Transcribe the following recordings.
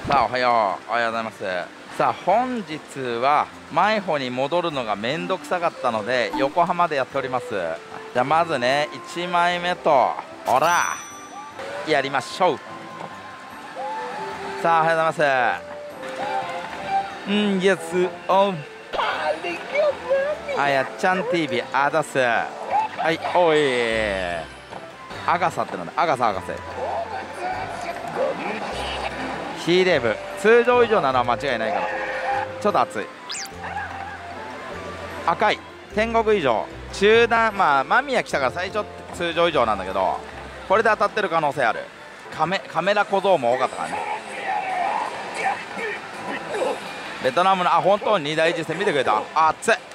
さあおはようございます。さあ本日は前穂に戻るのがめんどくさかったので横浜でやっております。じゃあまずね1枚目とほらやりましょう。さあおはようございます。イエスオあやっちゃん TV あだす。はいおいアガサってなんだ。アガサヒーレーブ通常以上なのは間違いないからちょっと熱い。赤い天国以上中段間宮来たから最初通常以上なんだけどこれで当たってる可能性ある。カメラ小僧も多かったからね。ベトナムの本当に2大実戦見てくれた。熱い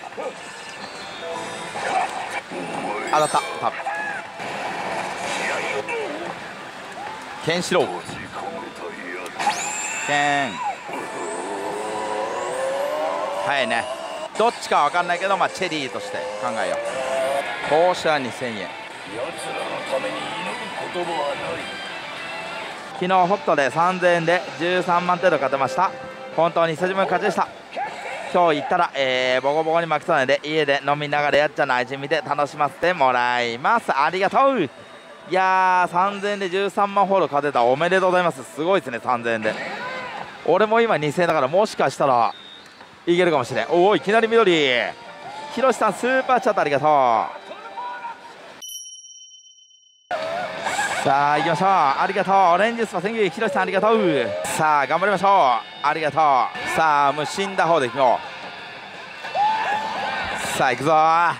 当たった多分ケンシロウケンはいねどっちか分かんないけどチェリーとして考えよう。報酬は2000円。昨日ホットで3000円で13万程度勝てました。本当に久しぶりの勝ちでした。今日行ったら、ボコボコに負けそうなので家で飲みながらやっちゃんの愛人見て楽しませてもらいます。ありがとう。いやー3000円で13万ほど勝てた。おめでとうございます。すごいですね3000円で。俺も今2000円だからもしかしたらいけるかもしれん。おおいきなり緑ひろしさんスーパーチャットありがとう。さあ行きましょう。ありがとう。オレンジスパセンキューひろしさんありがとう。さあ頑張りましょう。ありがとう。さあもう死んだ方でいくよ。さあ行くぞー。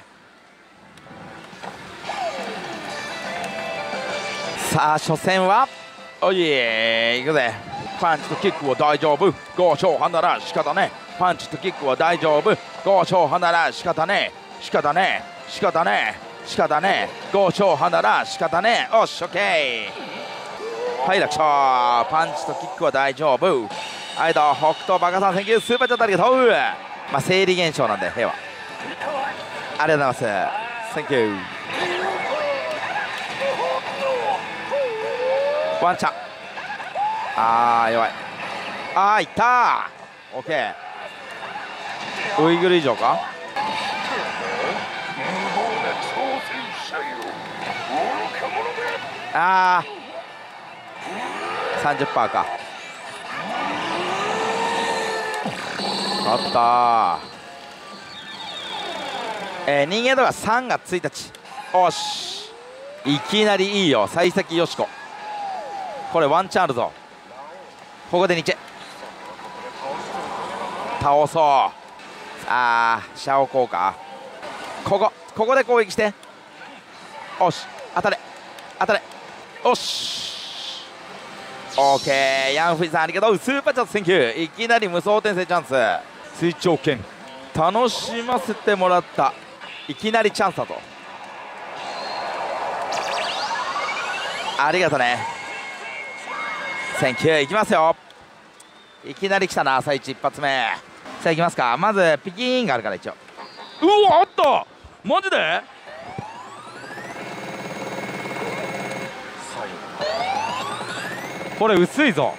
さあ初戦はおい行くぜ。パンチとキックは大丈夫。5勝半なら仕方ね。パンチとキックは大丈夫。5勝半なら仕方ね。仕方ね仕方ね仕方ね5勝半なら仕方ね。おっしオッケー。はい楽勝。パンチとキックは大丈夫。はいどう北東バカさんセンキュースーパーチャットありがとう。生理現象なんで平和ありがとうございますセンキュー。ワンチャン弱い。いったー。オッケー。ウイグル以上か。30% か。勝ったー。人間とか3月1日。おしいきなりいいよ幸先よしこ。これワンチャンあるぞ。ここでニチェ倒そう。シャオ効果ここで攻撃しておし当たれおしオーケー。ヤンフイさんありがとう。スーパーチャットセンキュー。いきなり無双転生チャンス。追徴券楽しませてもらった。いきなりチャンスだと。ありがとねセンキュー。いきますよ。いきなり来たな朝一一発目。さあいきますか。まずピキーンがあるから一応。うわあったマジでこれ薄いぞ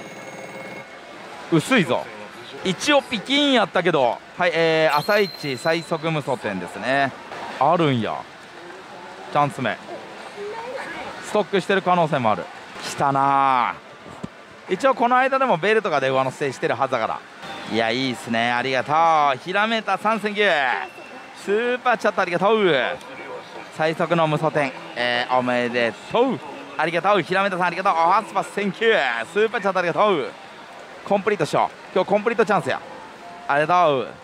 一応ピキーンやったけどはい朝一最速無双点ですね。あるんやチャンス目ストックしてる可能性もある。来たなー。一応この間でもベルトがで上乗せしてるはずだから。いやいいっすねありがとう。ひらめた3センキュースーパーチャットありがとう。最速の無双点おめでとう。ありがとうひらめたさんありがとう。ハスパスセンキュースーパーチャットありがとう。コンプリートしよう。今日コンプリートチャンスや。ありがとう。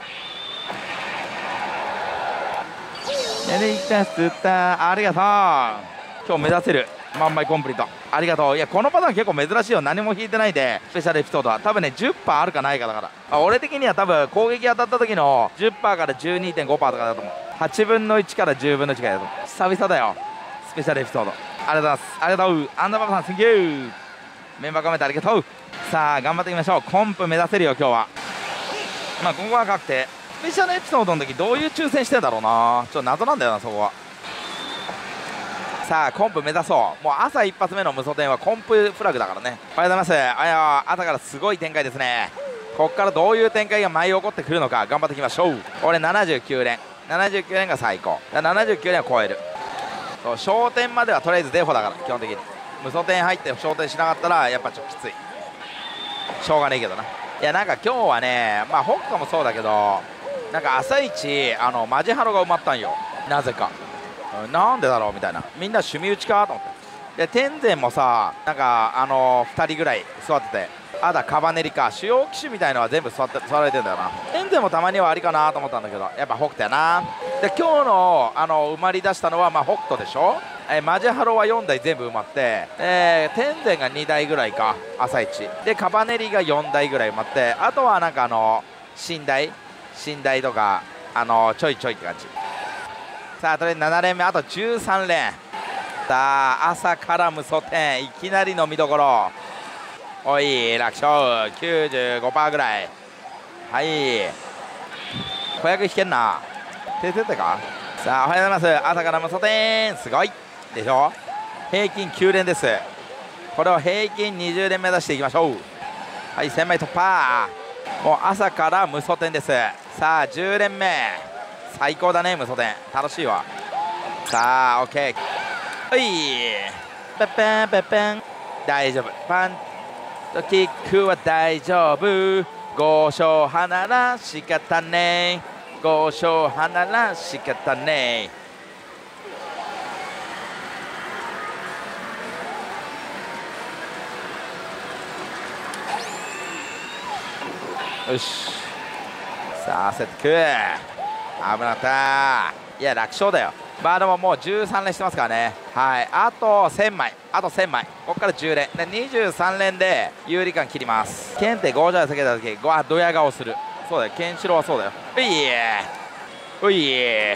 ありがとう。今日目指せる万枚コンプリートありがとう。いやこのパターン結構珍しいよ。何も引いてないでスペシャルエピソードは多分ね 10% あるかないかだから。俺的には多分攻撃当たった時の 10% から 12.5% とかだと思う。8分の1から10分の1かだと思う。久々だよスペシャルエピソード。ありがとうございます。ありがとう。アンダーババさんセンキュー。メンバーコメントありがとう。さあ頑張っていきましょう。コンプ目指せるよ今日は。ここは確定。スペシャルエピソードの時どういう抽選してんだろうな。ちょっと謎なんだよなそこは。 さあコンプ目指そう。もう朝一発目の無双点はコンプフラグだからね。おはようございます。朝からすごい展開ですね。こっからどういう展開が舞い起こってくるのか頑張っていきましょう。俺79連が最高だ。79連を超える。そう焦点まではとりあえずデフォだから基本的に。無双点入って焦点しなかったらやっぱちょっときつい。しょうがねえけどな。いやなんか今日はね、まあ北斗もそうだけど、なんか朝一マジハロが埋まったんよ、なぜか。なんでだろうみたいな。みんな趣味打ちかと思って。で天然もさ、なんか2人ぐらい座ってて、カバネリか主要機種みたいのは全部座られてんだよな。天然もたまにはありかなと思ったんだけど、やっぱ北斗やな。で今日の埋まり出したのはまあ北斗でしょ。マジハロは4台全部埋まって、天然が2台ぐらいか朝一で、カバネリが4台ぐらい埋まって、あとはなんか寝台とかちょいちょいって感じ。さあとりあえず7連目、あと13連。さあ朝から無双点いきなりの見どころ。おい楽勝 95% ぐらい。はい子役引けんな。手か。さあおはようございます。朝から無双点すごいでしょ。平均9連です。これを平均20連目指していきましょう。はい1000枚突破。もう朝から無双点です。さあ10連目最高だね。無双点楽しいわ。さあ OK。 はいペッペンペッペン大丈夫。パンとキックは大丈夫。5勝派なら仕方ねえ。5勝派なら仕方ねえ。よしさあセットク危なかった。いや楽勝だよ。まあでももう13連してますからね。はいあと1000枚ここから10連で23連で有利感切ります。ケンテ5じゃ下げた時ドヤ顔する。そうだよケンシロウはそうだよ。うい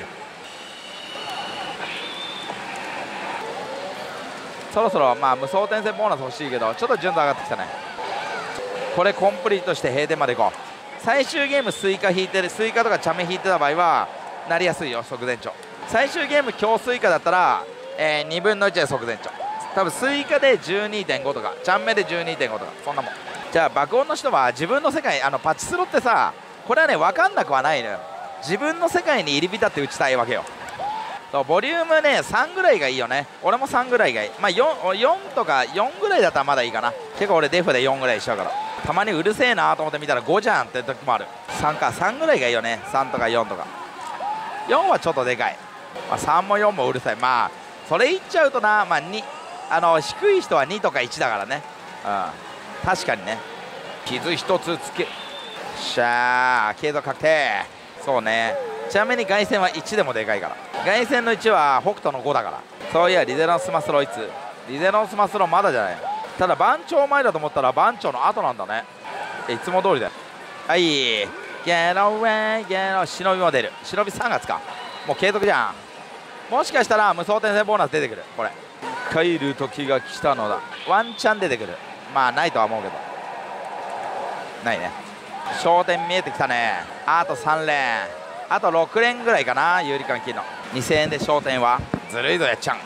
そろそろまあ無双転戦ボーナス欲しいけど、ちょっと順度上がってきたね。これコンプリートして閉店までいこう。最終ゲームスイカ引いてる、スイカとかチャメ引いてた場合はなりやすいよ即前兆。最終ゲーム強スイカだったら、2分の1で即前兆。多分スイカで 12.5 とかチャンメで 12.5 とかそんなもん。じゃあ爆音の人は自分の世界パチスロってさ、これはね分かんなくはないのよ。自分の世界に入り浸って打ちたいわけよ。そうボリュームね3ぐらいがいいよね。俺も3ぐらいがいい。まあ 4とか4ぐらいだったらまだいいかな。結構俺デフで4ぐらいしちゃうから、たまにうるせえなと思って見たら5じゃんって時もある。3ぐらいがいいよね。3とか4とか。4はちょっとでかい。まあ、3も4もうるさい。まあそれ言っちゃうとな、まあ2低い人は2とか1だからね。確かにね。傷1つつけしゃー継続確定。そうね。ちなみに凱旋は1でもでかいから。凱旋の1は北斗の5だから。そういやリゼロンスマスロいつ。リゼロンスマスロまだじゃない。ただ番長前だと思ったら番長の後なんだね。いつも通りだよ。はいゲロウェイゲロ忍びも出る。忍び3月か。もう継続じゃん。もしかしたら無双転生ボーナス出てくる。これ帰る時が来たのだ。ワンチャン出てくる。まあないとは思うけどないね。焦点見えてきたね。あと3連あと6連ぐらいかな。有利感切るの2000円で焦点はずるいぞやっちゃん。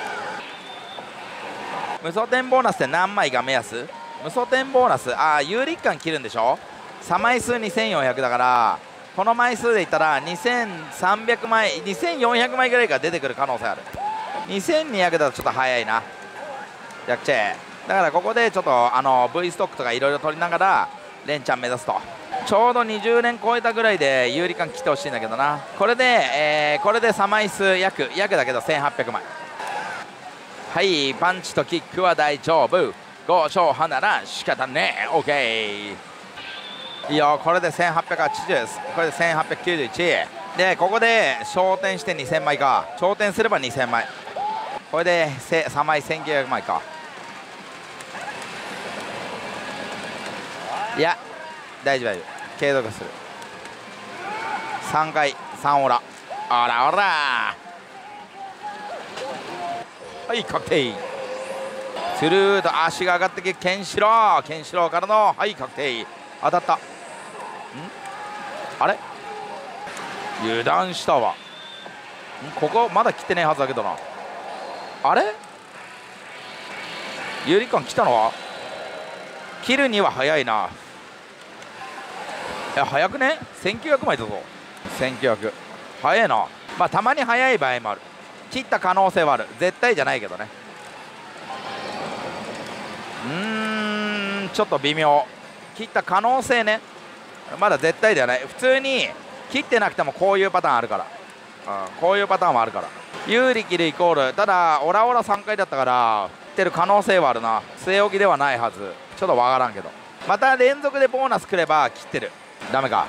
無双点ボーナスって何枚が目安。無双点ボーナス有利感切るんでしょ。3枚数2400だから、この枚数で言ったら2300枚2400枚ぐらいが出てくる可能性ある。2200だとちょっと早いな。ジャックチェだからここでちょっとV ストックとかいろいろ取りながら連チャン目指すと。ちょうど20連超えたぐらいで有利感切ってほしいんだけどな。これで3枚数約だけど1800枚。はいパンチとキックは大丈夫。5勝派なら仕方ねえ。 OK いいよ。これで1880、これで1891で、ここで昇天して2000枚か。昇天すれば2000枚。これで3枚1900枚か。いや大丈夫継続する。3回3オラオラオラはい確定。スルーと足が上がってきケンシロウからのはい確定。当たった。あれ油断したわ。ここまだ切ってねえはずだけどな。 あれ有利感来たの？切るには早いな。いや早くね、1900枚だぞ。1900早いな。まあたまに早い場合もある。切った可能性はある。絶対じゃないけどね。ちょっと微妙。切った可能性ね、まだ絶対ではない。普通に切ってなくてもこういうパターンあるから、こういうパターンもあるから。有利切るイコール、ただオラオラ3回だったから切ってる可能性はあるな。据え置きではないはず。ちょっとわからんけど、また連続でボーナスくれば切ってる。ダメか。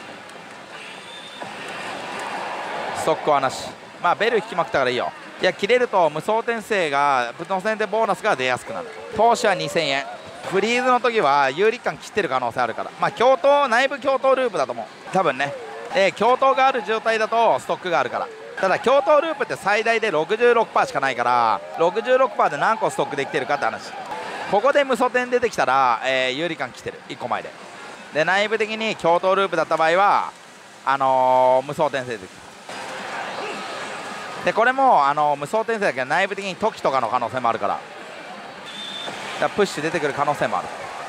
ストックはなし。まあベル引きまくったからいいよ。いや切れると無双転生が無双転生ボーナスが出やすくなる。投資は2000円。フリーズの時は有利感切ってる可能性あるから、まあ共闘、内部共闘ループだと思う多分ね。共闘がある状態だとストックがあるから。ただ共闘ループって最大で 66% しかないから 66% で何個ストックできてるかって話。ここで無双転出てきたら、有利感来てる1個前で。で内部的に共闘ループだった場合は無双転生出てきた。でこれも無双転生だけど内部的に時とかの可能性もあるから、プッシュ出てくる可能性もある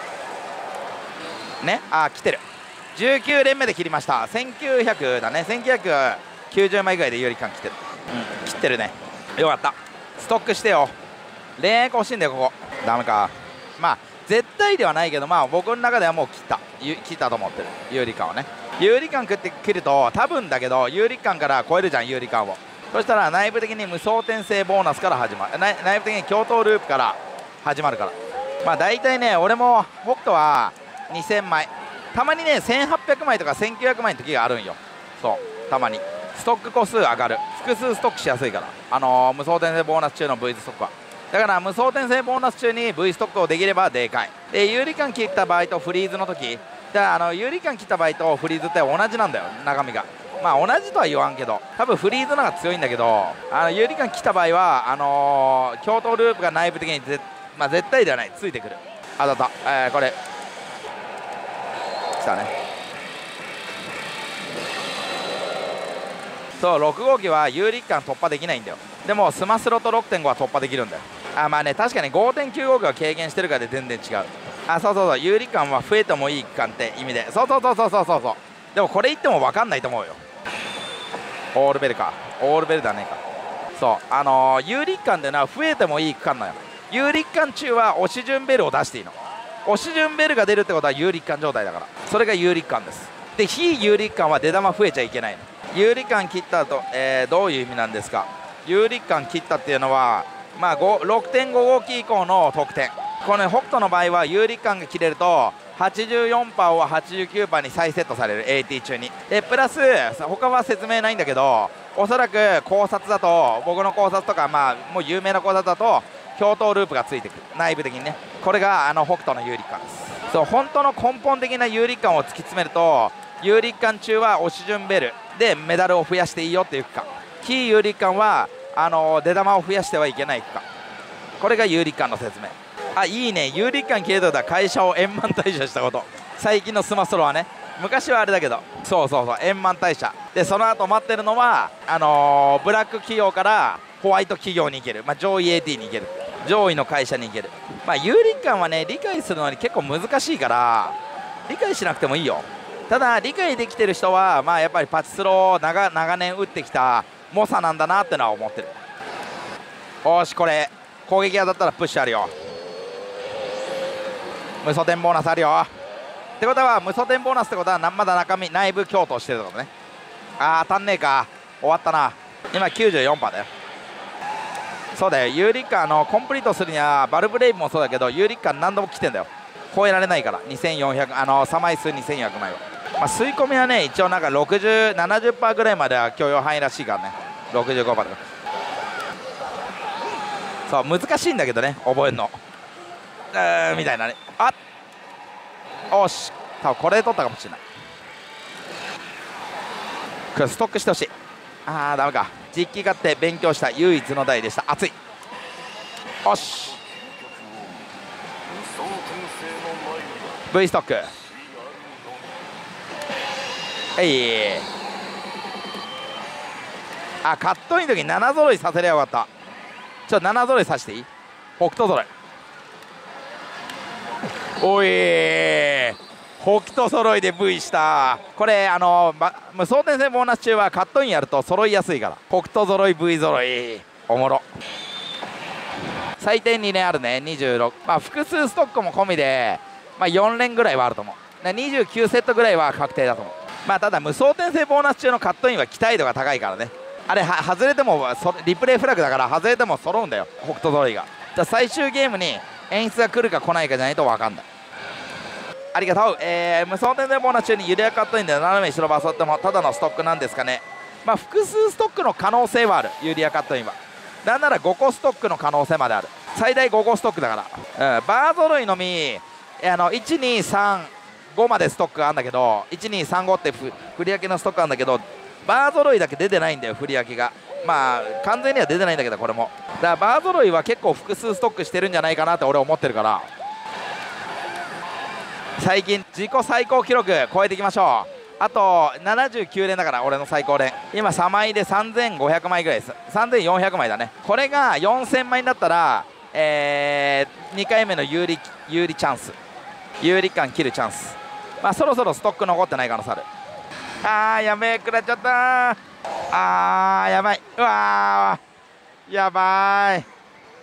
ね。来てる。19連目で切りました。1900だね。1990枚ぐらいで有利感来てる。切ってるね。よかった。ストックしてよ。恋愛欲しいんだよここ。ダメか。まあ絶対ではないけど、まあ僕の中ではもう切ったと思ってる。有利感をね。有利感食って切ると多分だけど有利感から超えるじゃん有利感を。そしたら内部的に無双転生ボーナスから始まる。内部的に共闘ループから始まるから。まあ大体ね、俺も北斗は2000枚、たまにね1800枚とか1900枚の時があるんよ。そうたまにストック個数上がる。複数ストックしやすいから、無双転生ボーナス中の V ストックは。だから無双転生ボーナス中に V ストックをできればでかい。で有利感切った場合とフリーズの時だ、有利感切った場合とフリーズって同じなんだよ中身が。まあ同じとは言わんけど多分フリーズの方が強いんだけど、有利感切った場合は共闘ループが内部的にまあ絶対ではないついてくる。当たった。これ来たね。そう6号機は有利感突破できないんだよ。でもスマスロと 6.5 は突破できるんだよ。まあね確かに 5.9 号機は軽減してるからで全然違う。そう有利感は増えてもいい区間って意味で。そうでもこれ言っても分かんないと思うよ。オールベルか。オールベルだねか。そう有利感ってのは増えてもいい区間なのよ。有利感中は押し順ベルを出していいの。押し順ベルが出るってことは有利感状態だから、それが有利感です。で非有利感は出玉増えちゃいけないの。有利感切った後、どういう意味なんですか。有利感切ったっていうのは、まあ、6.5 号機以降の得点。この北斗の場合は有利感が切れると 84% を 89% に再セットされる AT 中に。でプラス他は説明ないんだけど、おそらく考察だと僕の考察とか、まあもう有名な考察だと共闘ループがついてくる内部的にね。これが北斗の有利感です。そう本当の根本的な有利感を突き詰めると、有利感中は押し順ベルでメダルを増やしていいよっていう区間。非有利感は出玉を増やしてはいけない区間。これが有利感の説明。いいね。有利感切れた会社を円満退社したこと。最近のスマスロはね、昔はあれだけど、そう円満退社で、その後待ってるのはブラック企業からホワイト企業に行ける、まあ、上位 AT に行ける、上位の会社に行ける。まあ有利感はね理解するのに結構難しいから理解しなくてもいいよ。ただ理解できてる人はまあやっぱりパチスロを長年打ってきた猛者なんだなってのは思ってる。よしこれ攻撃当たったらプッシュあるよ。無双点ボーナスあるよってことは、無双点ボーナスってことはまだ中身内部共闘してるってことね。当たんねえか。終わったな。今 94% だよ。そうだよ。有利感コンプリートするにはバルブレイブもそうだけど有利感何度も来てんだよ。超えられないから2400 3枚数2400枚は、まあ、吸い込みはね一応なんか 70% ぐらいまでは許容範囲らしいからね。 65% とかそう難しいんだけどね覚えるのみたいなね。おし多分これで取ったかもしれない。ストックしてほしい。ダメか。実機買って勉強した唯一の台でした。熱い。おし V ストックカットインの時7揃いさせりゃよかった。 ちょっと7揃いさせていい？北斗揃い。おいー、北斗揃いで V した。これ無双転生ボーナス中はカットインやると揃いやすいから。北斗揃い V 揃いおもろ。最低2連あるね。26、まあ複数ストックも込みで、まあ、4連ぐらいはあると思う。29セットぐらいは確定だと思う。まあただ無双転生ボーナス中のカットインは期待度が高いからね。あれ外れてもリプレイフラグだから外れても揃うんだよ、北斗揃いが。じゃ最終ゲームに演出が来るか来ないかじゃないと分かんない。ありがとう。無双転生ボーナス中に緩やかカットインで斜め後ろバスってもただのストックなんですかね。まあ複数ストックの可能性はある。緩やかカットインはなんなら5個ストックの可能性まである。最大5個ストックだから、バー揃いのみ1235までストックがあるんだけど、1235って振り分けのストックあるんだけど、バー揃いだけ出てないんだよ、振り分けが。まあ完全には出てないんだけど、これもだからバー揃いは結構複数ストックしてるんじゃないかなって俺思ってるから、最近自己最高記録超えていきましょう。あと79連だから俺の最高連。今3枚で3500枚ぐらいです。3400枚だね。これが4000枚になったら、2回目の有利チャンス、有利感切るチャンス。まあそろそろストック残ってない可能性ある。あーやべえ、食らっちゃった。あーやばい。うわーやばい。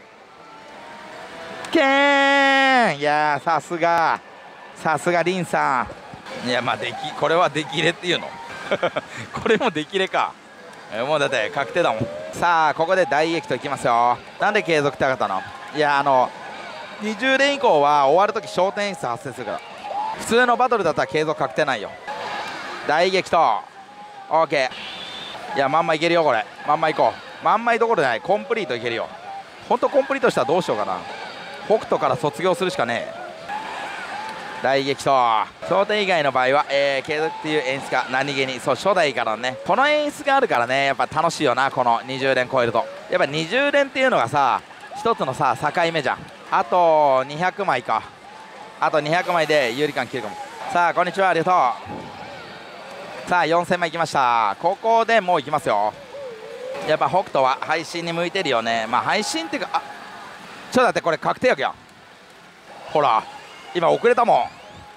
けーん。いやーさすがリンさん。いやまあこれは出来れっていうのこれも出来れか。もうだって確定だもん。さあここで大激闘いきますよ。なんで継続ってかったの？いや20連以降は終わるとき焦点演出発生するから。普通のバトルだったら継続確定ないよ。大激闘 OK。 いやまんまいけるよこれ。まんまいこう。まんまいどころじゃない、コンプリートいけるよ。ほんとコンプリートしたらどうしようかな。北斗から卒業するしかねえ。大激闘。焦点以外の場合は、継続っていう演出が何気にそう初代からね、この演出があるからね、やっぱ楽しいよな。この20連超えるとやっぱ20連っていうのがさ一つのさ境目じゃん。あと200枚か。あと200枚で有利感切るかも。さあこんにちは、ありがとう。さあ4000枚いきました。ここでもういきますよ。やっぱ北斗は配信に向いてるよね。まあ配信っていうか、ちょっと待って、これ確定役やん。ほら今遅れたもん。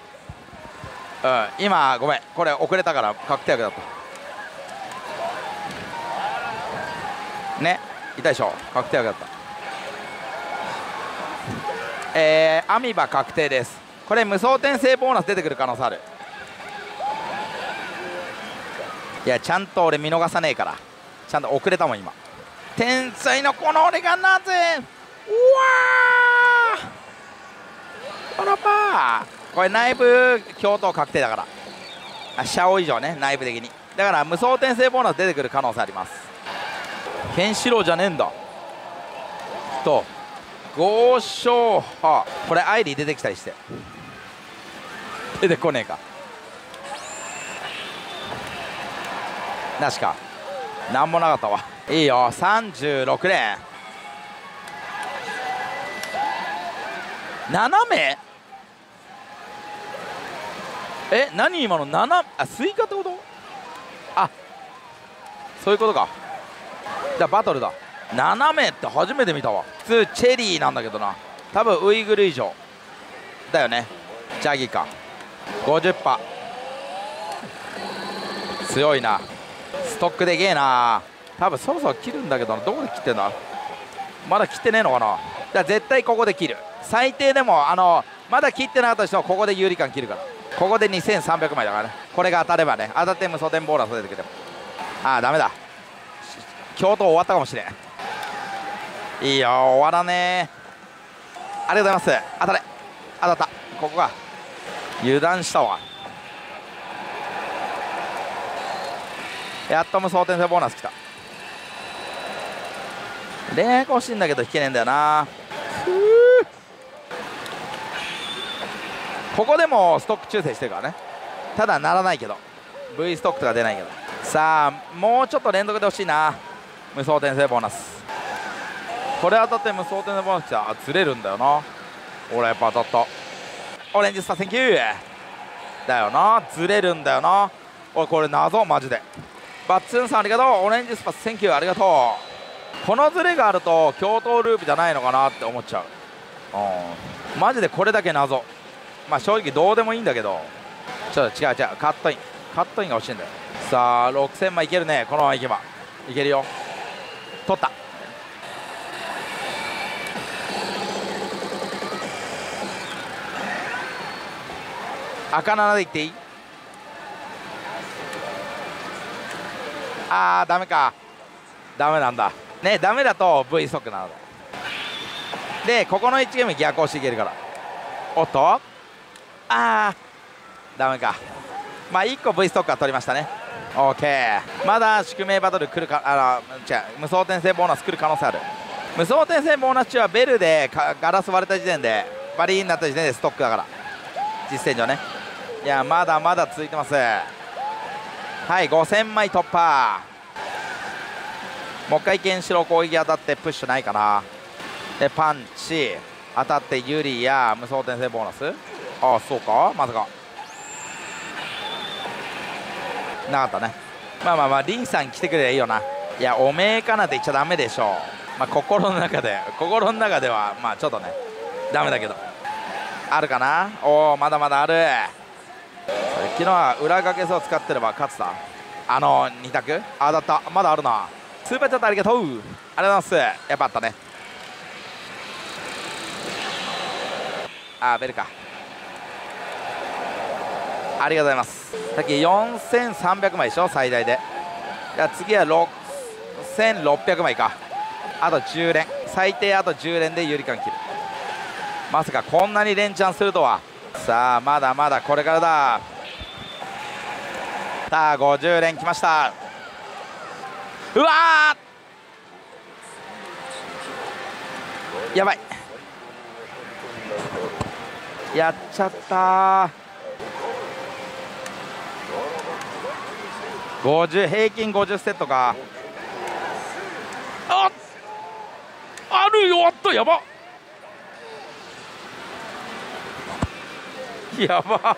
今ごめん、これ遅れたから確定役だったね。痛いでしょ、確定役だった。アミバ確定です。これ無双転生ボーナス出てくる可能性ある。いやちゃんと俺見逃さねえから。ちゃんと遅れたもん今。天才のこの俺がなぜ。うわーパラパー。これ内部共闘確定だから、シャオ以上ね、内部的に。だから無双転生ボーナス出てくる可能性あります。ケンシロウじゃねえんだと豪商派。これアイリー出てきたりして出てこねえか。なしか、なんもなかったわ。いいよ36連。斜め何今のスイカってこと？あ、そういうことか。じゃあバトルだ。斜めって初めて見たわ。普通チェリーなんだけどな。多分ウイグル以上だよね。ジャギか 50%。 強いな。ストックでけえな。多分そろそろ切るんだけどな。どこで切ってんだ。まだ切ってねえのかな。だから絶対ここで切る。最低でもまだ切ってなかった人はここで有利感切るから。ここで2300枚だからね。これが当たればね。当たって無双転ボーナス出てくる。ああダメだ。共闘終わったかもしれん。いいよ終わらねー。ありがとうございます。当たれ。当たった。ここが油断したわ。やっと無双転生ボーナスきた。恋愛欲しいんだけど引けねえんだよな。ここでもストック抽選してるからね。ただならないけど V ストックとか出ないけど。さあもうちょっと連続で欲しいな。無双転生ボーナス。これ当たって無双転生ボーナスきた。あ、ずれるんだよな。俺やっぱ当たった。オレンジスターセンキューだよな。ずれるんだよな。俺これ謎マジで。バッツンさんありがとう。オレンジスパセンキューありがとう。 このズレがあると共闘ループじゃないのかなって思っちゃう。マジでこれだけ謎。まあ正直どうでもいいんだけど、ちょっと違うカットインが欲しいんだよ。さあ6000枚いけるね。このままいけばいけるよ。取った。赤7でいっていい？ダメか。ダメなんだね。ダメだと V ストックなので、ここの1ゲーム逆押しいけるから。おっと、ダメか。まあ1個 V ストックは取りましたね。 OK。 まだ宿命バトル来るか、無双転生ボーナス来る可能性ある。無双転生ボーナス中はベルでガラス割れた時点で、バリーになった時点でストックだから、実戦上ね。いやまだまだ続いてます。はい、5000枚突破。もう一回ケンシロウ攻撃当たってプッシュないかな。でパンチ当たってユリや無双転生ボーナス。そうか、まさかなかったね。まあリンさん来てくれりゃいいよな。いやおめえかなって言っちゃダメでしょ。まあ心の中ではまあちょっとねダメだけど、あるかな。まだまだある。昨日は裏掛け数を使ってれば勝ってた。2択当たった。まだあるな。スーパーチャットありがとう。ありがとうございます。やっぱあったね。ベルか。ありがとうございます。さっき4300枚でしょ最大で。じゃあ次は6600枚か。あと10連、最低あと10連で有利感切る。まさかこんなに連チャンするとは。さあまだまだこれからだ。さあ50連きました。うわーやばい、やっちゃったー。50平均50セットか。あるよ。やばやば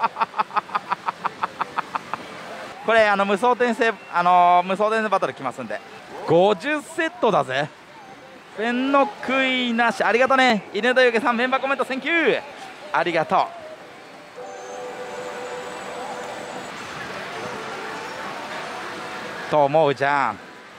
これ無双転生バトル来ますんで50セットだぜ。ペンの悔いなし。ありがとうね。犬田ゆけさんメンバーコメントセンキュー。ありがとう。と思うじゃん。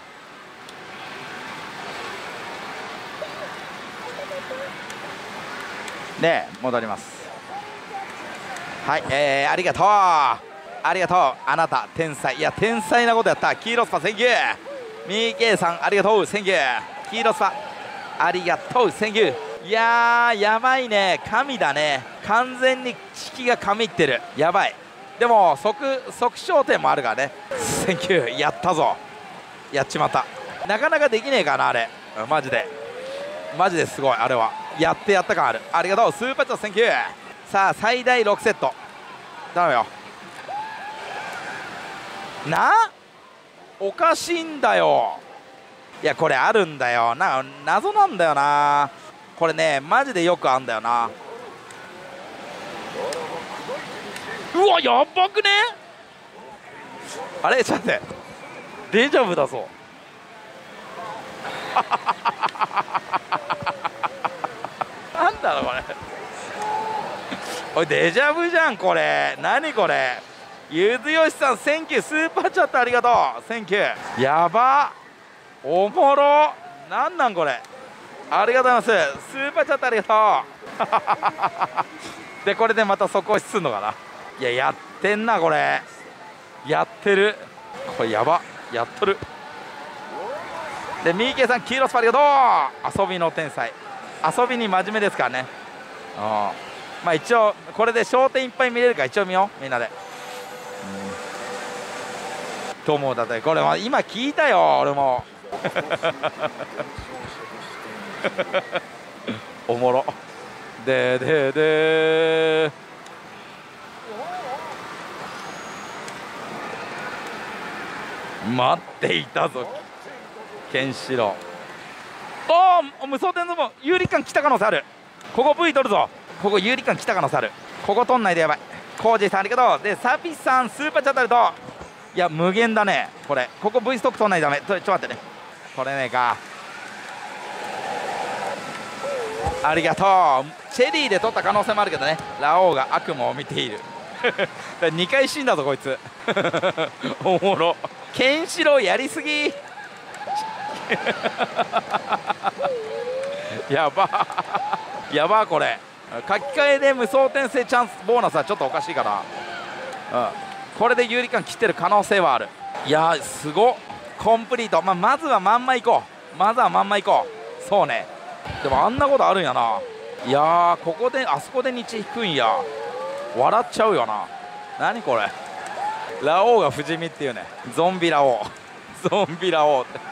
で戻ります。はい、ありがとう。ありがとう。あなた天才。いや天才なことやった。キーロスパセンキュー。ミーケイさんありがとうセンキュー。キーロスパありがとうセンキュー。いやーやばいね。神だね。完全に式が神ってる。やばい。でも即焦点もあるからね。センキュー。やったぞ。やっちまった。なかなかできねえかなあれ。マジですごい。あれはやった感ある。ありがとうスーパーチャットセンキュー。さあ最大6セット頼むよな。おかしいんだよ。いやこれあるんだよな。謎なんだよなこれね。マジでよくあんだよな。うわやばくね。あれちょっと待って、デジャブだぞなんだろうこれおいデジャブじゃんこれ。何これ。ゆずよしさんセンキュー。スーパーチャットありがとうセンキュー。やばおもろ。なんこれ。ありがとうございます。スーパーチャットありがとうでこれでまた速攻すんのかな。いややってんなこれ。やってるこれ。やばやっとる。でミーケイさん黄色スパありがとう。遊びの天才。遊びに真面目ですからね。まあ一応これで焦点いっぱい見れるから一応見ようみんなで。と思う。だってこれ今聞いたよ俺もおもろ。で待っていたぞケンシロウ。無双転生も有利感来た可能性ある。ここ V 取るぞ。ここ有利感来た可能性ある。ここ取んないでやばい。コージーさんありがとう。でサピさんスーパーチャットあると。いや無限だねこれ。ここ V ストック取んないとダメ。ちょっと待ってね。 取れねえか。ありがとう。チェリーで取った可能性もあるけどね。ラオウが悪夢を見ている2回死んだぞこいつおもろ。ケンシロウやりすぎやばやばこれ。書き換えで無双転生チャンスボーナスはちょっとおかしいから、これで有利感切ってる可能性はある。いやーすごっ。コンプリート、まずはまんまいこう。まずはまんまいこう。そうね。でもあんなことあるんやな。いやーここであそこで日引くんや。笑っちゃうよな。何これ。ラオウが不死身っていうね。ゾンビラオウゾンビラオウって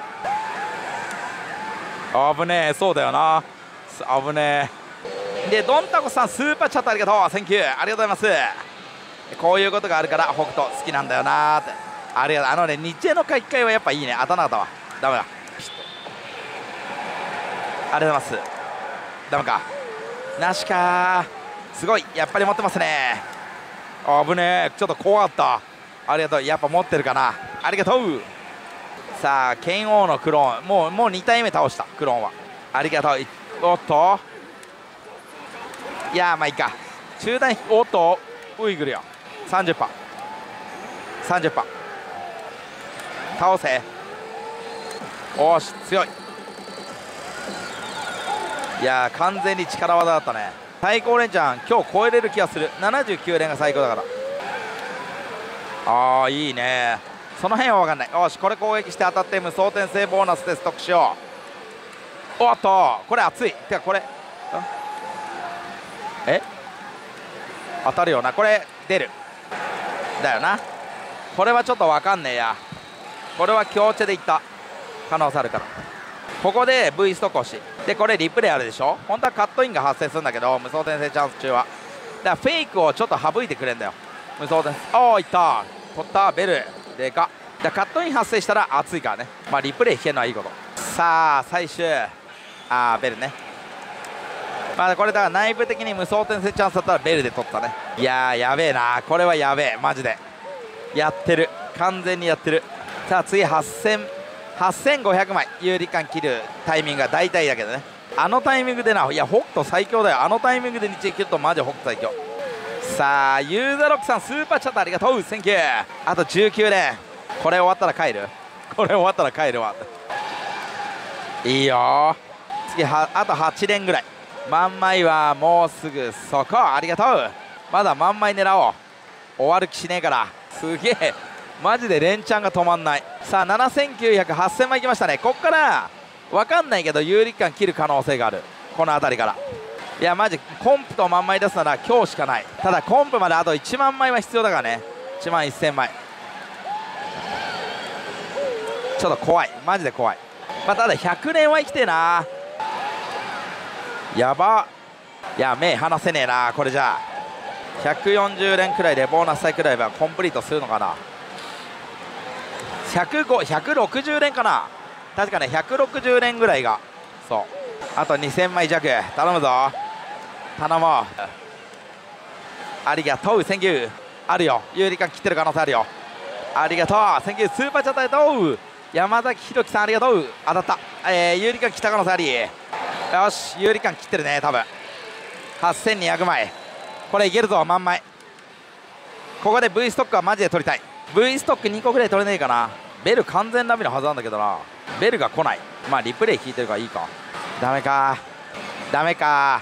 危ねえ。そうだよな、危ねえ。でドンタコさんスーパーチャットありがとう。センキューありがとうございます。こういうことがあるから北斗好きなんだよなーって。ありがとう。日英の書き換えはやっぱいいね。当たんなかったわ。ダメだ。ありがとうございます。ダメかなしかー。すごいやっぱり持ってますね。危ねえ。ちょっと怖かった。ありがとう。やっぱ持ってるかな。ありがとう。さあ剣王のクローンもう2体目倒した。クローンはありがとう。おっといやまあいいか。中段おっとウイグルよ。 30% 倒せ。おし強い。いや完全に力技だったね。最高連チャン今日超えれる気がする。79連が最高だから。ああいいね。その辺は分かんない。よしこれ攻撃して当たって無双転生ボーナスでストックしよう。おっとこれ熱い。てかこれ当たるよな。これ出るだよな。これはちょっと分かんねえや。これは強チェでいった可能性あるから。ここで V ストック押しでこれリプレイあるでしょ。本当はカットインが発生するんだけど無双転生チャンス中はだからフェイクをちょっと省いてくれんだよ無双転生。おおいった。取ったベルでかだ。カットイン発生したら熱いからね。リプレイ引けるのはいいこと。さあ最終ベルね。これだから内部的に無双転生チャンスだったらベルで取ったね。いやーやべえな。これはやべえマジでやってる。完全にやってる。さあ次8500枚有利感切るタイミングが大体だけどね。あのタイミングでいや北斗最強だよ。あのタイミングで日英切るとマジ北斗最強。さあユーザーロックさんスーパーチャットありがとう。センキュー。あと19連。これ終わったら帰る。これ終わったら帰るわ。いいよ次あと8連ぐらい。万枚はもうすぐそこ。ありがとう。まだ万枚狙おう。終わる気しねえから。すげえマジで連チャンが止まんない。さあ7900、8000枚いきましたね。こっから分かんないけど有力感切る可能性がある。この辺りからいやマジコンプと万枚出すなら今日しかない。ただコンプまであと1万枚は必要だからね。1万1000枚ちょっと怖い。マジで怖い。ただ100連は生きてえな。やば。いや目離せねえなこれじゃあ。140連くらいでボーナスサイクルライブはコンプリートするのかな。160連かな。確かね160連ぐらいがそう。あと2000枚弱頼むぞ。頼もう。ありがとう。センキュー。あるよ有利感切ってる可能性あるよ。ありがとう。センキュー。スーパーチャットありがとう。山崎ひろきさんありがとう。当たった。有利感切った可能性あり。よし有利感切ってるね多分。8200枚これいけるぞ。万枚。ここで V ストックはマジで取りたい。 V ストック2個ぐらい取れねえかな。ベル完全ラビのはずなんだけどな。ベルが来ない。リプレイ引いてるからいいか。ダメかダメか。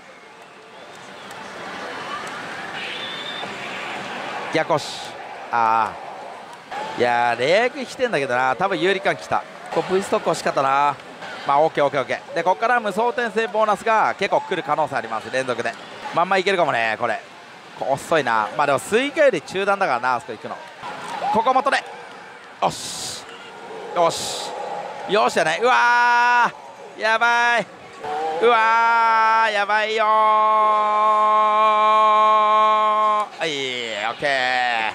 逆押し。いやーレイク来てんだけどな。多分有利感来た。ここ V ストック欲しかったな。オッケーオッケーオッケー。でここから無双転生ボーナスが結構来る可能性あります。連続でまんまいけるかもねこれ。遅いな。でもスイカより中段だからなあそこ行くの。ここも取れ。よしよしよしじゃない。うわーやばい。うわーやばいよー。はいオッケー。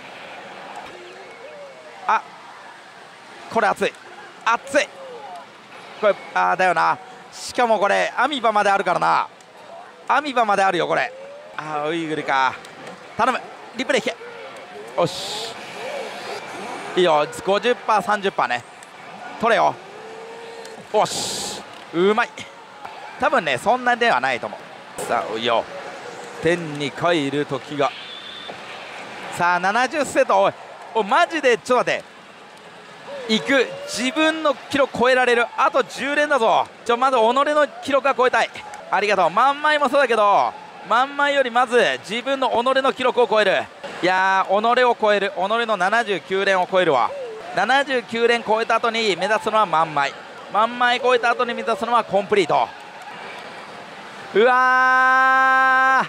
これ熱い熱い。これだよな。しかもこれアミバまであるからな。アミバまであるよこれ。ウイグルか。頼むリプレイ引け。よしいいよ 50%30% ね。取れよおし、うまい。多分ねそんなではないと思う。さあよ、天に帰る時が。さあ70セット。おいマジでちょっと待って、行く。自分の記録超えられる。あと10連だぞ。まず己の記録は超えたい。ありがとう。万枚もそうだけど、万枚よりまず自分の己の記録を超える。いやー、己を超える。己の79連を超えるわ。79連超えた後に目指すのは万枚。万枚超えた後に目指すのはコンプリート。うわ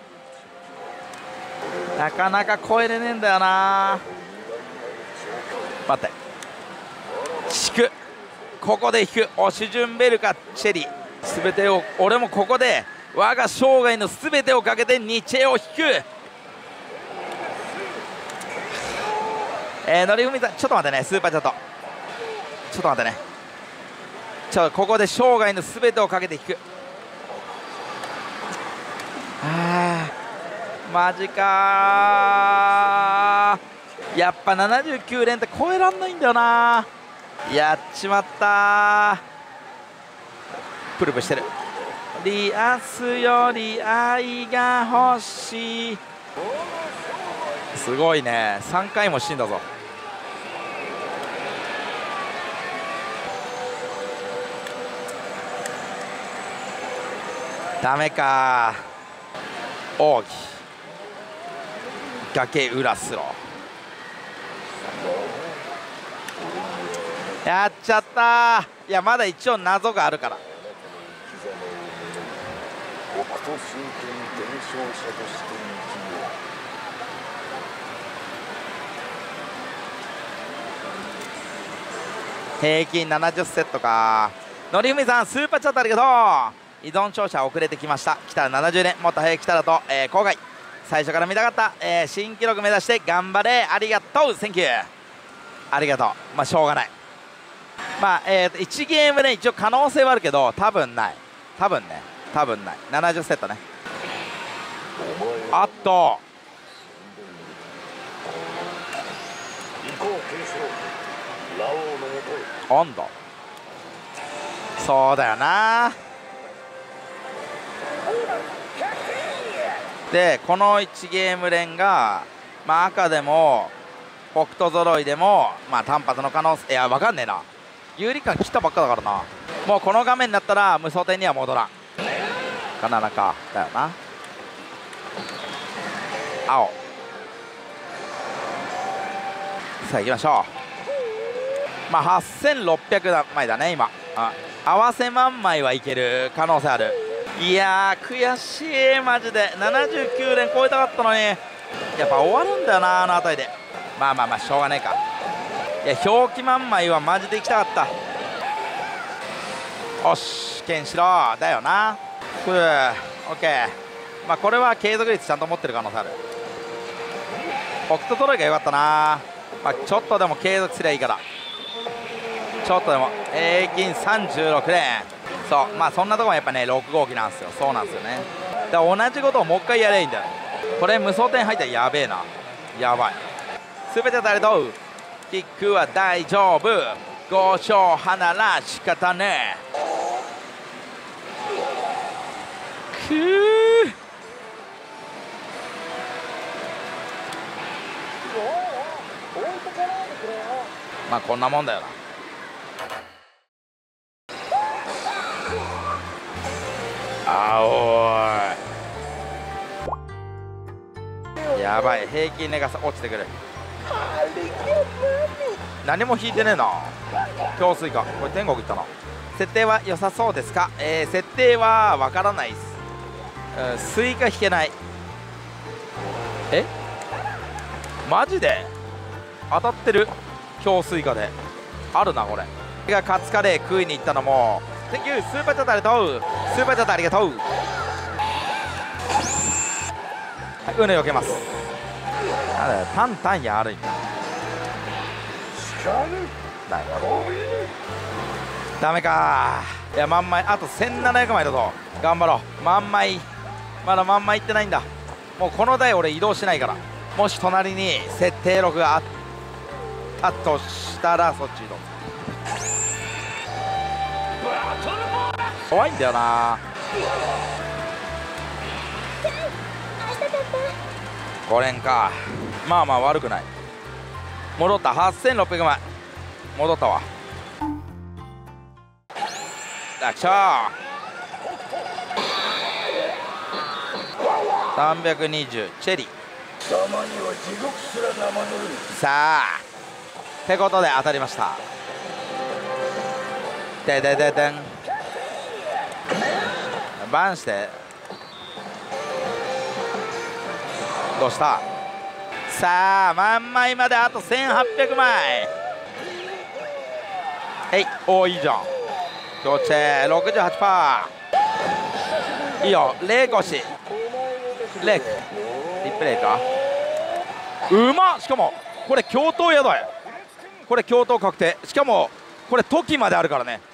ー、なかなか超えれねえんだよな。待って、引く。ここで引く。オシュジュンベルかチェリー、全てを。俺もここで我が生涯の全てをかけてニチェを引く。のりふみさん、ちょっと待ってね。スーパーチャットちょっと待ってね。ここで生涯の全てをかけて引く。マジかー。やっぱ79連って超えらんないんだよな。やっちまったー。プルプルしてる。リアスより愛が欲しい。すごいね。3回も死んだぞ。ダメかー。奥義崖裏スロー。やっちゃったー。いやまだ一応謎があるから。平均70セットか。のりふみさんスーパーチャットありがとう。依存症者遅れてきました。来たら70年、もっと早く来たらと、郊外最初から見たかった、新記録目指して頑張れ。ありがとう。センキュー。ありがとう。まあしょうがない。まあ1ゲームで一応可能性はあるけど、多分ない。多分ない。70セットね。あっと温度、そうだよな。でこの1ゲーム連が、まあ、赤でも北斗揃いでも、まあ、単発の可能性、いや分かんねえな。有利感切ったばっかだからな。もうこの画面になったら無双点には戻らん。カナナかだよな。青。さあ行きましょう。まあ8600枚だね今。合わせ万枚はいける可能性ある。いやー悔しいマジで。79連超えたかったのに、やっぱ終わるんだよなあの辺りで。まあしょうがねえか。いや表記万枚はマジで行きたかった。おしケンシロウだよな。オッケー。まあこれは継続率ちゃんと持ってる可能性ある。北斗トロイが良かったな。まあちょっとでも継続すりゃいいから。ちょっとでも平均36連。そう、まあそんなとこもやっぱね6号機なんですよ。そうなんですよね。だから同じことをもう一回やればいいんだよ。これ無双点入ったらやべえな。やばい。全て誰とキックは大丈夫。5勝花ら仕方ねえ。くー。まあこんなもんだよな。あおいやばい。平均値が落ちてくる。何も引いてねえな。強水か。これ天国行ったな。設定は良さそうですか。設定はわからないっす。スイカ引けない。マジで当たってる。強水かであるなこれ。がカツカレー食いに行ったのもセンキュー。スーパーチャットありがとう。スーパーチャットありがとう。はい、うねよけます。なんだよタンタンやるいんだ。ダメか。いや万枚あと1700枚だぞ。頑張ろう。万枚まだ万枚いってないんだ。もうこの台俺移動しないから。もし隣に設定録があっとしたらそっち移動。 怖いんだよな。5連か。まあまあ悪くない。戻った。8600枚戻ったわ。楽勝。320チェリー。さあってことで当たりました。ででででんバンして。どうした。さあ万枚まであと1800枚。えい、おーいいじゃん。どっち 68%。 いいよ。レイコシレイクリプレイか。うまっ。しかもこれ共闘宿や。これ共闘確定。しかもこれ時まであるからね。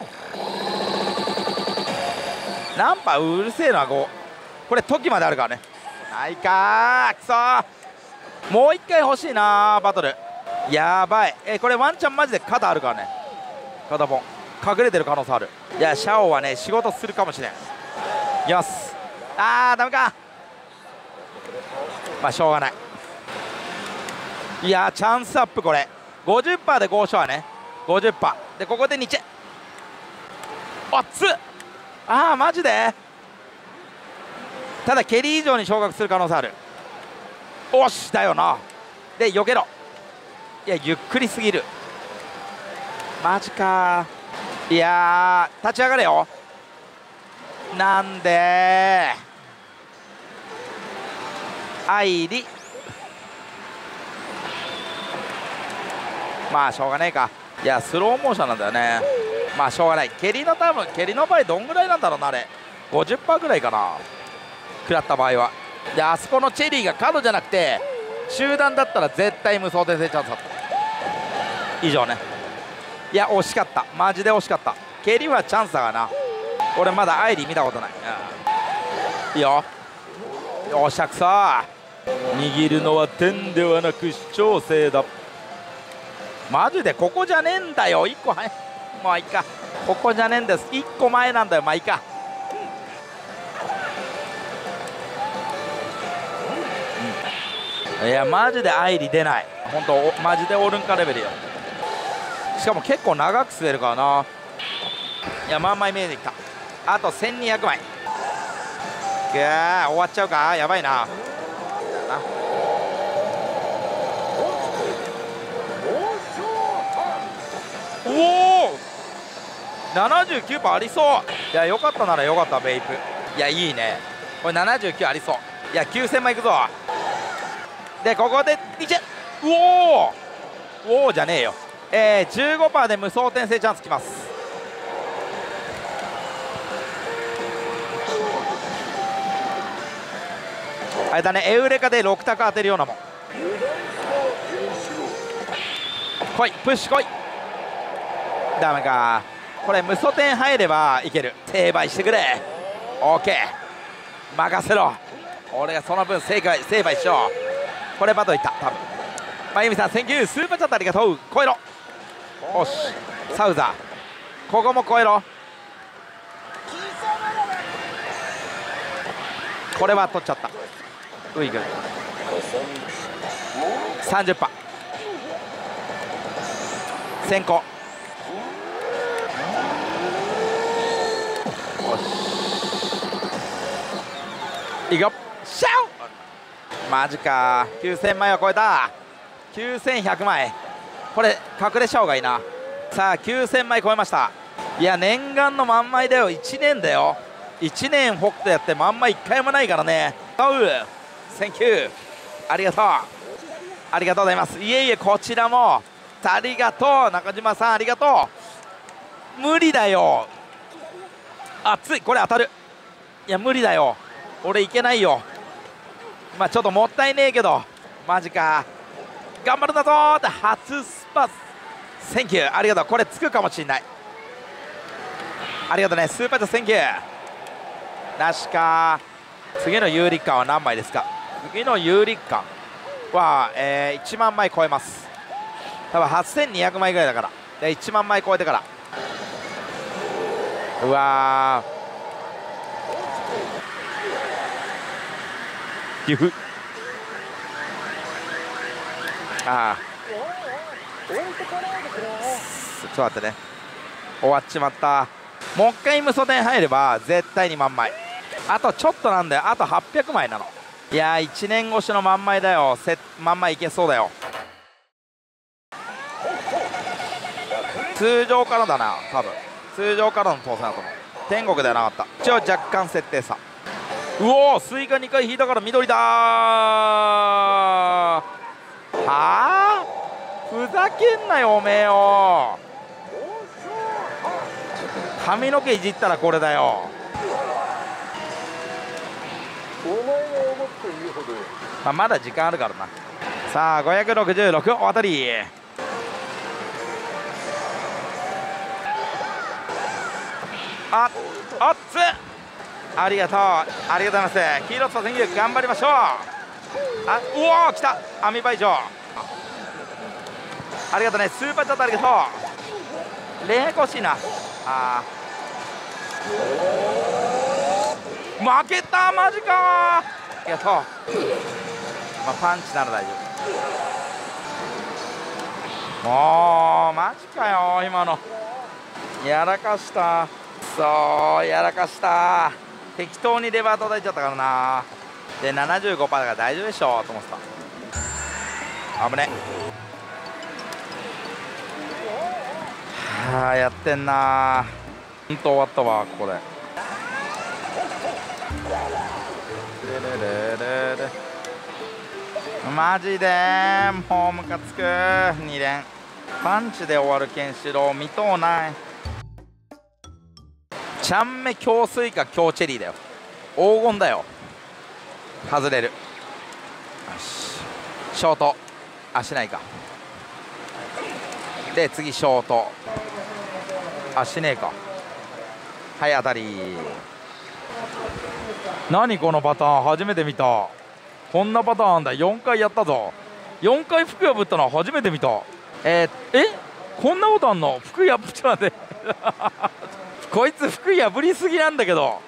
ナンパうるせえな。これ時まであるからね。ないかー。くそー。もう一回欲しいなー。バトルやばい。これワンチャンマジで肩あるからね。肩ポン隠れてる可能性ある。いやシャオはね仕事するかもしれん。いきます。あーダメか。まあしょうがない。いやチャンスアップ。これ 50% で5勝はね 50% で、ここで2チェ。あっつっ。あーマジで。ただ蹴り以上に昇格する可能性ある。おしだよな。で避けろ。いやゆっくりすぎる。マジか。いやー立ち上がれよ。なんで愛理。まあしょうがねえか。いやスローモーションなんだよね。まあしょうがない。蹴りの多分蹴りの場合どんぐらいなんだろうな。あれ 50% ぐらいかな、食らった場合は。であそこのチェリーが角じゃなくて集団だったら絶対無双転生チャンスだった。以上ね。いや惜しかった。マジで惜しかった。蹴りはチャンスだからな。俺まだアイリー見たことない。いいよ。よっしゃくそー。握るのは点ではなく主張性だ。マジでここじゃねえんだよ。1個前もういいか。ここじゃねえんです。1個前なんだよ。まあいいか。いやマジでアイリ出ない。本当マジでオルンカレベルよ。しかも結構長く滑るからな。いや万枚見えてきた。あと1200枚。終わっちゃうか。やばいな。おお 79% ありそう。いやよかったならよかった。ベイプいやいいね。これ79ありそう。いや9000枚いくぞ。でここで2チェ。おおじゃねえよ。15% で無双転生チャンスきます。あれだね。エウレカで6択当てるようなもん。来いプッシュ来い。ダメか。これ無双点入ればいける。成敗してくれ。オーケー任せろ。俺がその分成敗しよう。これバトルいった多分。まゆみさんセンキュー。スーパーチャットありがとう。超えろ。おしサウザーここも超えろ。これは取っちゃった。ウイグル 30% 先行。いくよ。シャオマジか。9000枚は超えた。9100枚。これ隠れシャオがいいな。さあ9000枚超えました。いや念願の万枚だよ。1年だよ。1年北斗やって万枚1回もないからね。サウセンキューありがとう。ありがとうございます。いえいえこちらもありがとう。中島さんありがとう。無理だよ。熱い。これ当たる。いや無理だよ。俺いけないよ。まあちょっともったいねえけどマジか。頑張るんだぞーって。初スパセンキューありがとう。これつくかもしんない。ありがとうね。スーパーチャセンキューなしか。次の有力感は何枚ですか。次の有力感は、1万枚超えます。多分8200枚ぐらいだから。で1万枚超えてからうわー、岐阜、ああ、ちょっと待ってね、終わっちまった。もう一回無双点入れば絶対に万枚。あとちょっとなんだよ、あと800枚なの。いやー、1年越しの万枚だよ。万枚いけそうだよ。通常からだな、多分通常からの当選だと思う。天国ではなかった。一応若干設定差。うおー、スイカ2回引いたから緑だー。はあ、ふざけんなよおめえよ。髪の毛いじったらこれだよ。まあ、まだ時間あるからな。さあ566お当たり。あっつ、ありがとう、ありがとうございます。黄色と千球頑張りましょう。あ、うおー、来た、網倍上、ありがとうね。スーパーチャットありがとう。0個欲しいな。あー、負けた、マジか。ありがとう。まあ、パンチなら大丈夫。もうマジかよ、今のやらかした。そうやらかした。適当にレバー叩いちゃったからな。で 75% だから大丈夫でしょと思ってた。危ね。はあ、やってんな。ほんと終わったわここで。マジでもうムカつく。2連パンチで終わるケンシロウ見とうない。ちゃんめ強スイカ強チェリーだよ。黄金だよ。外れる。よし、ショート、あ、しないか。で次ショート、あ、しねえか。はい、当たり。何このパターン、初めて見た。こんなパターンだ。4回やったぞ。4回服破ったのは初めて見た。こんなことあんの。服破っちゃってこいつ服破りすぎなんだけど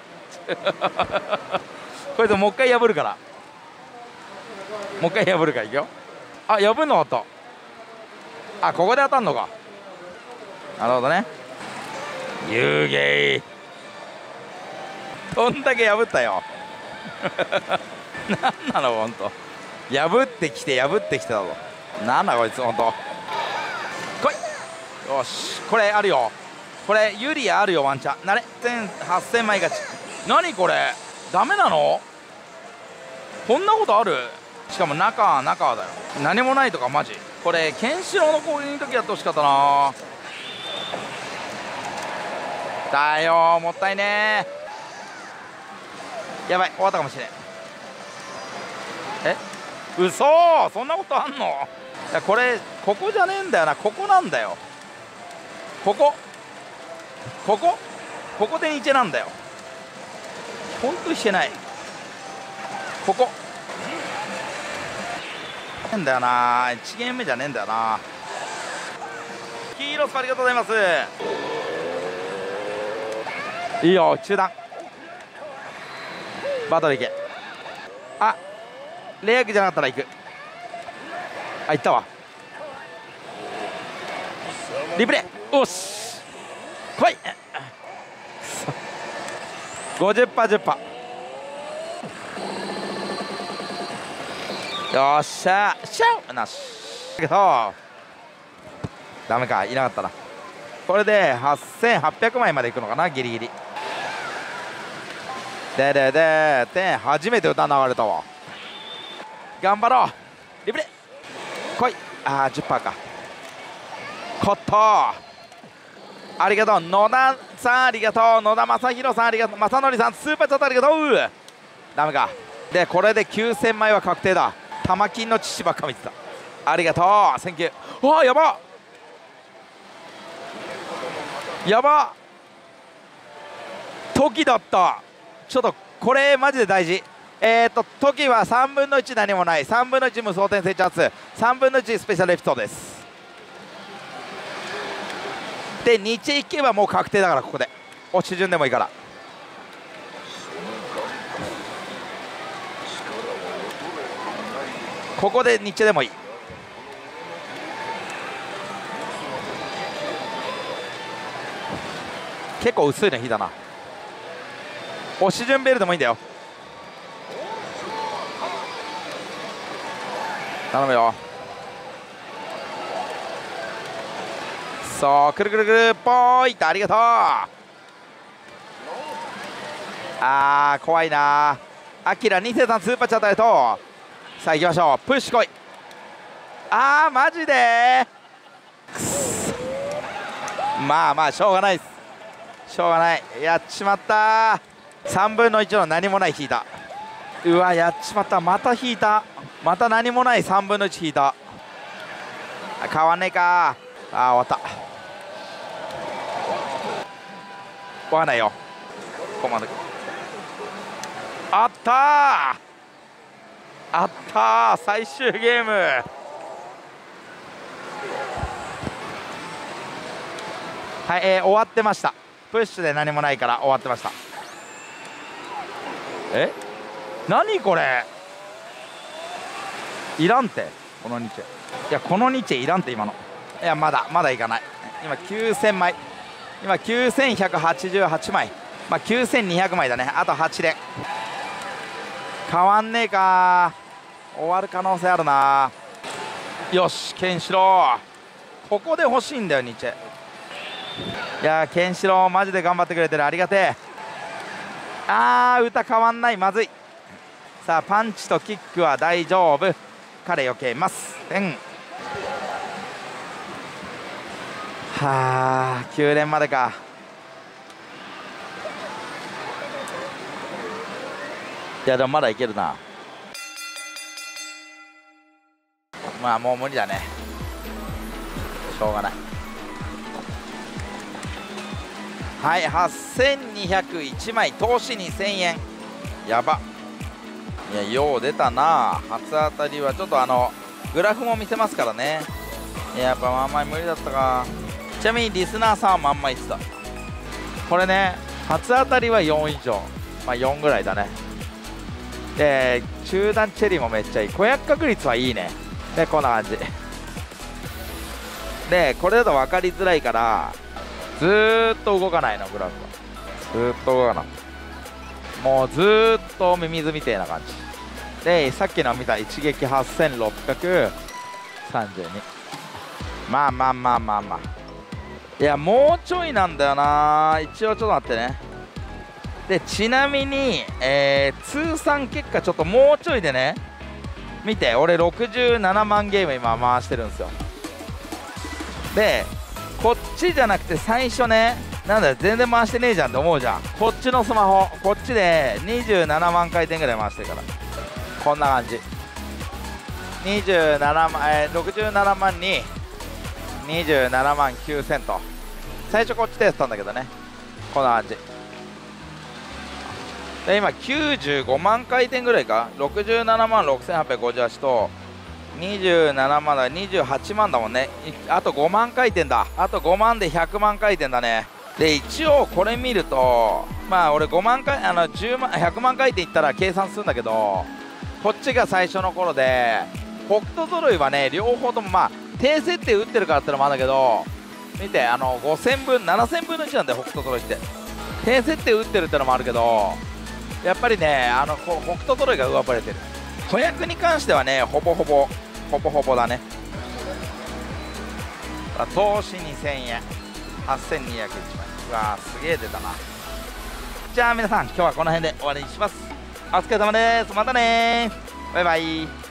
こいつもう一回破るから、もう一回破るからいくよ。あ、破んのかった。あ、ここで当たんのか。なるほどね。遊芸どんだけ破ったよなんなのほんと。破ってきて破ってきてだぞ。なんだこいつほんと。来い。よし、これあるよ。これユリアあるよ、ワンチャン。なれ8000枚勝ち。何これ、ダメなの。こんなことある。しかも中だよ。何もないとかマジ。これケンシロウの攻撃の時やってほしかったな。だよ、もったいねー。やばい、終わったかもしれん。うそー、そんなことあんの。いや、これここじゃねえんだよな。ここなんだよ。ここでニチェなんだよ。ほんとしてない。ここなんだよな。1ゲーム目じゃねえんだよな。黄色スパありがとうございます。いいよ、中段バトルいけ。あ、レイアクじゃなかったら行く。あ、行ったわ。リプレイ、おし来い。50%、10%。よっしゃシャウなし。けどダメか、いなかったな。これで8800枚までいくのかな、ギリギリ。で初めて歌流れたわ。頑張ろう。リプレイ来い。あー、10%か。コットありがとう。野田さんありがとう。野田正宏さんありがとう。正則さんスーパーチャットありがとう。ダメか。でこれで9000枚は確定だ。玉金の父ばっか見てた。ありがとう。センキュー。わあ、やばやば。時だった。ちょっとこれマジで大事。時は3分の1何もない。3分の1無双点成長圧、3分の1スペシャルエピソードです。で日いけばもう確定だから。ここで押し順でもいいから。ここで日中でもいい。結構薄いの引いたな。押し順ベルでもいいんだよ。頼むよ。そう、くるくるくるポーイッと、ありがとう。怖いな。アキラ2世さんスーパーチャットありがとう。さあ行きましょう。プッシュ来い。マジでくそ。まあしょうがないです。しょうがない。やっちまった。3分の1の何もない引いた。うわ、やっちまった。また引いた。また何もない3分の1引いた。変わんねえか。終わった。わかんないよ。コマンドあったー、あったー、最終ゲーム。はい、終わってました。プッシュで何もないから終わってました。何これ、いらんて。このニチェ、いやこのニチェいらんて。今のいやまだいかない。今9000枚、今9188枚、9200枚だね。あと8連変わんねえか。終わる可能性あるな。よし、ケンシロウここで欲しいんだよニチェ。いやケンシロウマジで頑張ってくれてる。ありがてえ。歌変わんない。まずい。さあパンチとキックは大丈夫。彼避けます。9連までか。いやでもまだいけるな。もう無理だね。しょうがない。はい、8201枚、投資2000円。やば。いやよう出たな。初当たりはちょっとグラフも見せますからね。やっぱまんまい無理だったか。ちなみにリスナーさんはまんま言ってた。これね、初当たりは4以上、4ぐらいだね。で中段チェリーもめっちゃいい。子役確率はいいね。でこんな感じで、これだと分かりづらいからずーっと動かないの。グラフはずーっと動かない。もうずーっとミミズみたいな感じで、さっきの見た一撃8632。いやもうちょいなんだよな。一応ちょっと待ってね。でちなみに、通算結果ちょっともうちょいでね。見て、俺67万ゲーム今回してるんですよ。でこっちじゃなくて最初ね、なんだよ全然回してねえじゃんって思うじゃん。こっちのスマホ、こっちで27万回転ぐらい回してるから、こんな感じ。67万、67万に27万9000と。最初こっちでやってたんだけどね。こんな感じで今95万回転ぐらいか。67万6858と27万だ、28万だもんね。あと5万回転だ。あと5万で100万回転だね。で一応これ見ると俺5万回10万100万回転いったら計算するんだけど、こっちが最初の頃で北斗揃いはね両方とも低設定打ってるからってのもあるんだけど、見て5000分7000分の1なんだよ北斗揃いって。低設定打ってるってのもあるけど、やっぱりね北斗揃いが上振れてる。子役に関してはねほぼほぼだね。投資2000円8201枚。うわーすげえ出たな。じゃあ皆さん今日はこの辺で終わりにします。お疲れ様です。またねー。バイバイ。